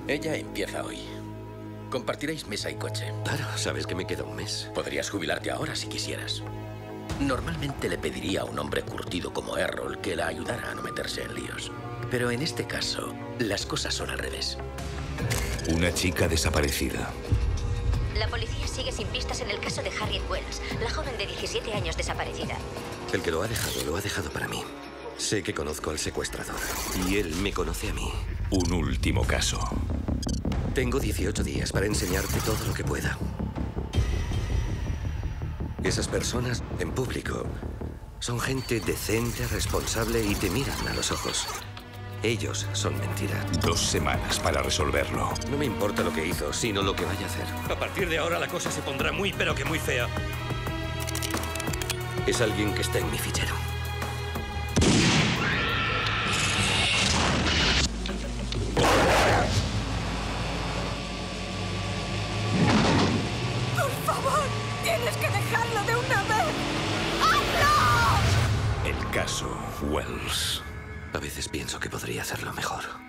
Ella empieza hoy. Compartiréis mesa y coche. Claro, sabes que me queda un mes. Podrías jubilarte ahora si quisieras. Normalmente le pediría a un hombre curtido como Errol que la ayudara a no meterse en líos. Pero en este caso, las cosas son al revés. Una chica desaparecida. La policía sigue sin pistas en el caso de Harriet Wells, la joven de 17 años desaparecida. El que lo ha dejado para mí. Sé que conozco al secuestrador y él me conoce a mí. Un último caso. Tengo 18 días para enseñarte todo lo que pueda. Esas personas, en público, son gente decente, responsable y te miran a los ojos. Ellos son mentira. 2 semanas para resolverlo. No me importa lo que hizo, sino lo que vaya a hacer. A partir de ahora la cosa se pondrá muy, pero que muy fea. Es alguien que está en mi fichero. ¡Por favor! ¡Tienes que dejarlo de una vez! ¡Hazlo! El caso Wells. A veces pienso que podría hacerlo mejor.